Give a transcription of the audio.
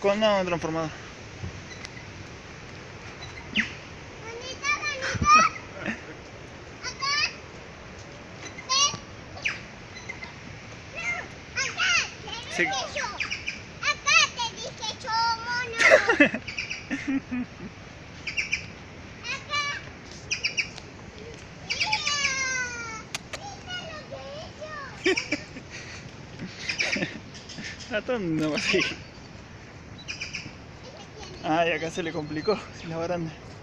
Con no, transformado. Bonita, bonita. Acá. No, acá. Te Sí. dije yo. Acá te dije yo, mono. Acá. Mira. Mira lo que he hecho. A todo no así. Ese tiene. Ay, acá se le complicó, sin la baranda.